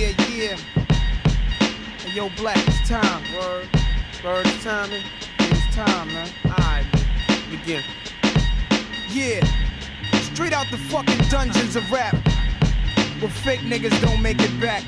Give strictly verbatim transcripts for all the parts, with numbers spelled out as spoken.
Yeah, yeah. Hey, yo, Black, it's time. Word. Word, it's timing. It's time, man. Alright, begin. Yeah. Straight out the fucking dungeons of rap, where fake niggas don't make it back.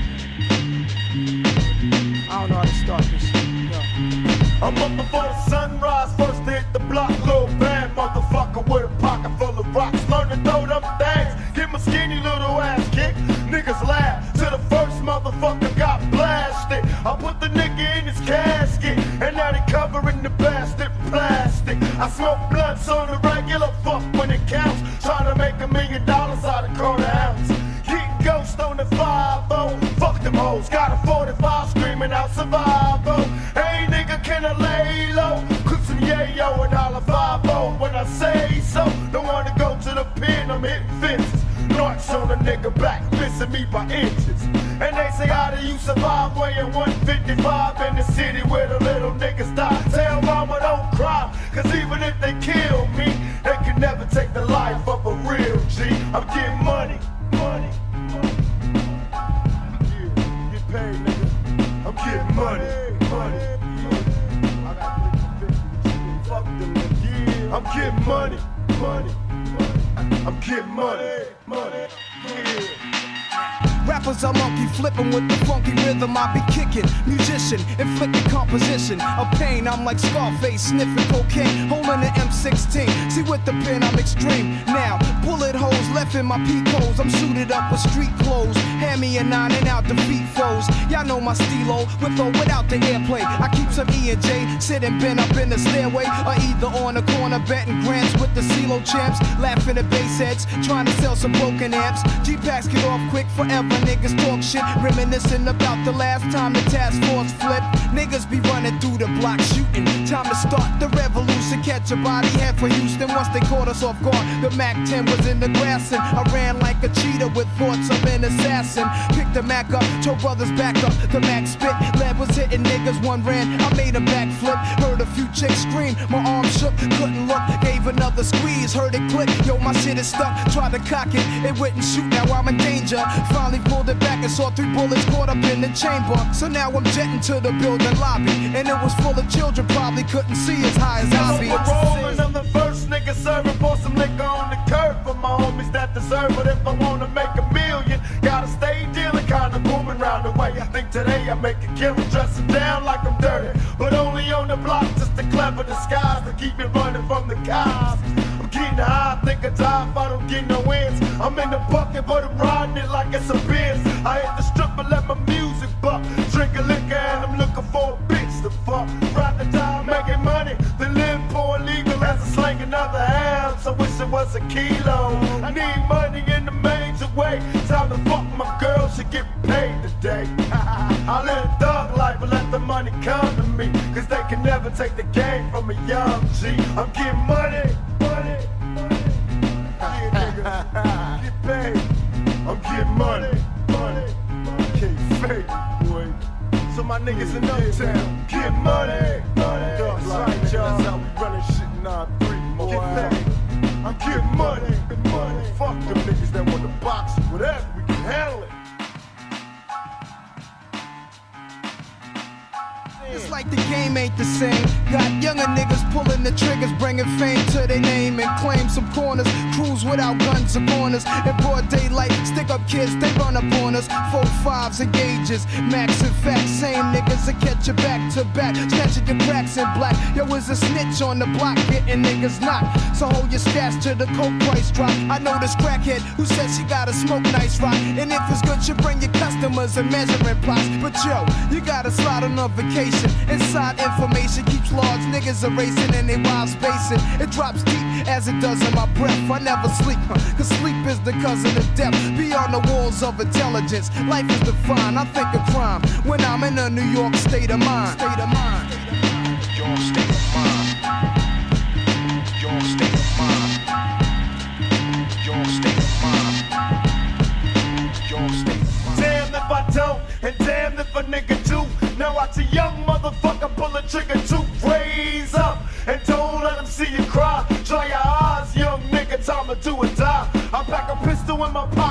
I don't know how to start this shit. Yo. I'm up before the sunrise, first to hit the block. Little bad motherfucker with a pocket full of rocks. Learn to throw them things, get my skinny little ass kicked. Niggas laugh till the first motherfucker got blasted. I put the nigga in his casket, and now they covering the bastard plastic. I smoke blunts on the regular, fuck when it counts. Trying to make a million dollars out of quarter ounce. Getting ghost on the five oh, fuck them hoes. Got a forty-five screaming out survival. Hey nigga, can I lay low? Cook some yayo and all a five oh when I say so. Don't wanna go to the pen, I'm hitting fences. Knocks on a nigga back, missing me by inches. And they say, how do you survive weighing one fifty-five in the city where the little niggas die? Tell mama don't cry, cause even if they kill me, they can never take the life of a real G. I'm getting money, money, money. Yeah, get paid, nigga. I'm getting money, money, money. I got fuck them, yeah. I'm getting money, money, money. I'm getting money, money, yeah. Rappers are monkey flipping with the funky rhythm I be kicking. Musician, inflicting composition of pain. I'm like Scarface, sniffing cocaine, holding an M sixteen. See with the pen I'm extreme. Now, bullet holes left in my peak holes. I'm suited up with street clothes. Hand me a nine and out the feet foes. Y'all know my stilo, with or without the airplay. I keep some E and J, sitting bent up in the stairway, or either on the corner betting grants with the CeeLo champs. Laughing at bass heads, trying to sell some broken amps. G-packs get off quick forever. Niggas talk shit, reminiscing about the last time the task force flipped. Niggas be running through the block shooting. Time to start the revolution. Catch a body head for Houston once they caught us off guard. The Mac ten was in the grass and I ran like a cheetah with thoughts of an assassin. Picked the Mac up, told brothers back up. The Mac spit, lead was hitting niggas. One ran, I made a backflip. Heard a few chicks scream, my arm shook, couldn't look. Gave another squeeze, heard it click. Yo, my shit is stuck. Tried to cock it, it wouldn't shoot. Now I'm in danger. Finally pulled it back and saw three bullets caught up in the chamber. So now I'm jetting to the building lobby, and it was full of children, probably couldn't see as high as I be. Rolling, I'm the first nigga serving for some liquor on the curb for my homies that deserve it. If I wanna make a million, gotta stay dealing, kinda booming round the way. I think today I make a killing, dressing down like I'm dirty, but only on the block, just a clever disguise to keep me running from the cops. I'm getting high, I think I die if I don't get no wins. I'm in the bucket, but I'm riding it like it's a Benz. I hit the strip and let my music buck. Drink a liquor and I'm looking for a bitch to fuck. Ride the time, making money, then live poor legal as I slang another ounce. I wish it was a kilo. I need money in a major way. Time to fuck my girl, she get paid today. I live a thug life, but let the money come to me, cause they can never take the game from a young G. I'm getting money, money, money. Yeah, nigga, get paid. I'm getting money, money, money. Can't fake, boy. So my niggas in uptown, get money, money. That's right, y'all. That's how we running shit nine three, boy. Get paid. I'm getting money, money. Fuck them niggas that want to box, whatever, we can handle it. It's like the game ain't the same. Got younger niggas pulling the triggers, bringing fame to their name and claim some corners. Cruise without guns or corners. In broad daylight, stick up kids, they run up on us. Four fives and gauges, max and facts. Same niggas that catch you back to back, snatching your cracks in black. Yo, is a snitch on the block, getting niggas knocked. So hold your stats till the coke price drop. I know this crackhead who says she gotta smoke nice rock, and if it's good, you bring your customers and measuring plots. But yo, you gotta slide on a vacation. Inside information keeps large niggas erasing and they wild spacing. It drops deep as it does in my breath. I never sleep, huh? Cause sleep is the cousin of death. Beyond the walls of intelligence, life is defined. I think of crime when I'm in a New York state of mind. State of mind. Your state of mind. Your state of mind. Your state of mind. Your state of mind. Damn if I don't, and damn if a nigga do. Now watch a young motherfucker pull a trigger to raise up, and don't let them see you cry. Dry your eyes, young nigga, time to do or die. I pack a pistol in my pocket.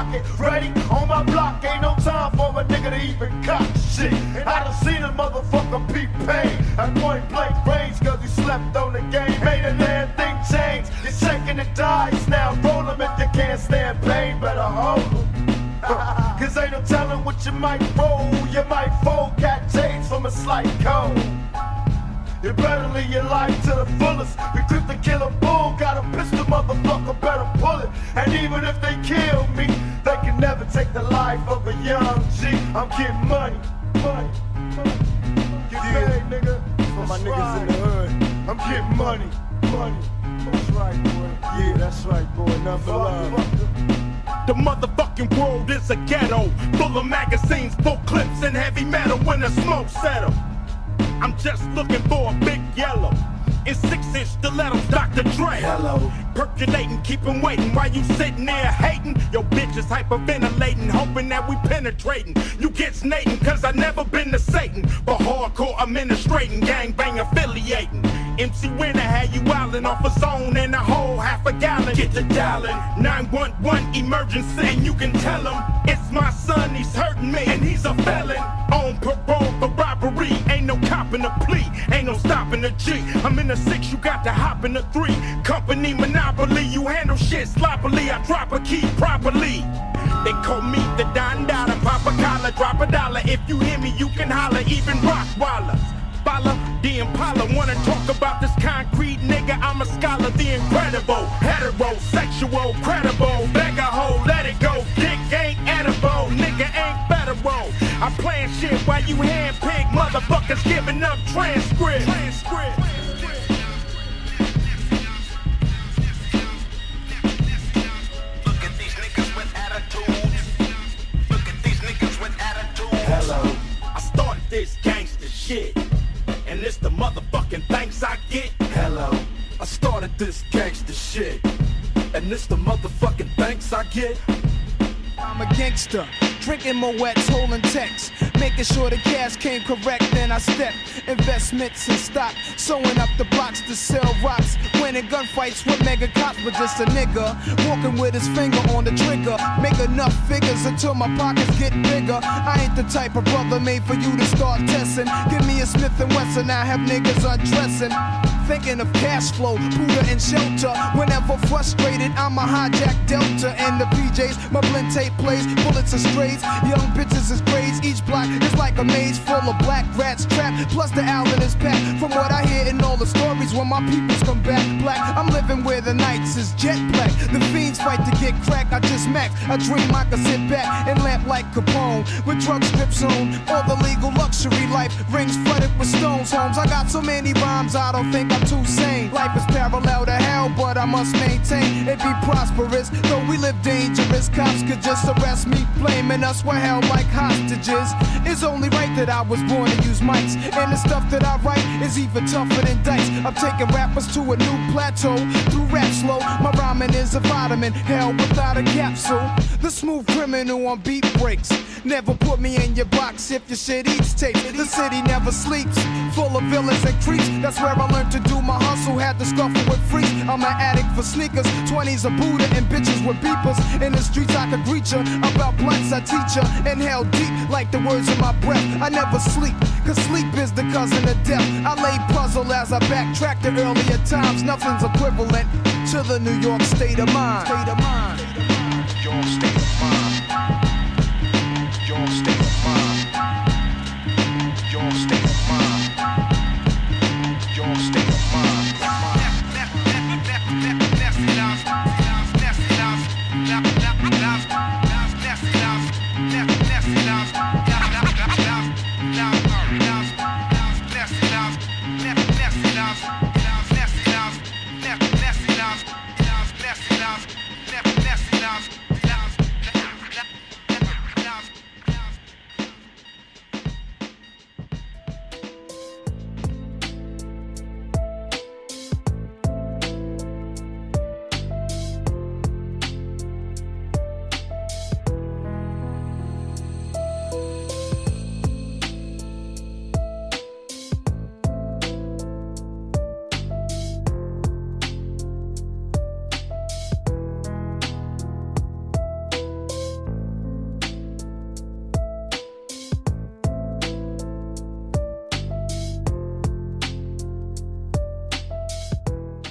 pocket ready. On my block, ain't no time for a nigga to even cop shit. And I done seen a motherfucker be paid at point blank range, cause he slept on the game. Made a damn thing change. You're shaking the dice now. Roll them if you can't stand pain, better hold them. Cause ain't no telling what you might roll. You might fold cat chains from a slight cold. You better live your life to the fullest. We grip the killer bull, got a pistol, motherfucker, better pull it. And even if they kill me, they can never take the life of a young G. I'm getting money, money, money. Get paid, nigga. For my niggas right. In the hood. I'm getting money, money. That's right, boy. Yeah, that's right, boy. Nothing but love. The motherfucking world is a ghetto, full of magazines, full clips, and heavy metal when the smoke settle. I'm just looking for a big yellow in six-inch stilettos, Doctor Dre. Hello. Percolating, keep 'em waiting while you sitting there hating. Your bitch is hyperventilating, hoping that we penetrating. You get snating, cause I never been to Satan. For hardcore administrating, gangbang affiliating. M C Winner had you wildin' off a zone and a whole half a gallon. Get to dialing, nine one one emergency, and you can tell him it's my son, he's hurting me, and he's a felon. On parole for robbery, ain't no copping a plea, ain't no stopping a G. I'm in the six, you got to hop in the three. Company monopoly, you handle shit sloppily, I drop a key properly. They call me the Don Dada, pop a collar, drop a dollar. If you hear me, you can holler, even Rockwaller. Follow the Impala, wanna talk about this concrete nigga, I'm a scholar, the incredible, heterosexual, credible, beggar hoe, let it go, dick ain't edible, nigga ain't federal. I'm playing shit while you handpick motherfuckers giving up transcript. transcript. Look at these niggas with attitudes. Look at these niggas with attitudes. Hello. I started this gangster shit, and it's the motherfucking thanks I get. Hello. I started this gangster shit, and it's the motherfucking thanks I get. I'm a gangster, drinking Moet's, holding texts, making sure the cash came correct. Then I step, investments in stock, sewing up the blocks to sell rocks, winning gunfights with mega cops, but just a nigga walking with his finger on the trigger. Make enough figures until my pockets get bigger. I ain't the type of brother made for you to start testing. Give me a Smith and Wesson, I have niggas undressing. Thinking of cash flow, Buddha and shelter. Whenever frustrated, I'm a hijack Delta and the P Js. My blend tape plays, bullets are strays. Young bitches is braids. Each block is like a maze full of black rats trapped. Plus the Allen is packed. From what I hear in all the stories, when my peoples come back black, I'm living where the nights is jet black. The fiends fight to get crack. I just max. I dream I can sit back and lamp like Capone with drug strips on. All the legal luxury life rings flooded with stones. Homes. I got so many rhymes, I don't think I'm too sane. Life is parallel to hell, but I must maintain it be prosperous. Though we live dangerous, cops could just arrest me, blaming us for hell like hostages. It's only right that I was born to use mics, and the stuff that I write is even tougher than dice. I'm taking rappers to a new plateau through rap slow. My rhyming is a vitamin, hell without a capsule. The smooth criminal on beat breaks. Never put me in your box if your shit eats tape. The city never sleeps, full of villains and creeps. That's where I learned to do my hustle, had to scuffle with freaks. I'm an addict for sneakers, twenties a Buddha and bitches with beepers. In the streets I could greet ya, about blunts I teach ya. Inhale deep like the words of my breath. I never sleep, cause sleep is the cousin of death. I lay puzzle as I backtrack to earlier times. Nothing's equivalent to the New York state of mind. State of mind.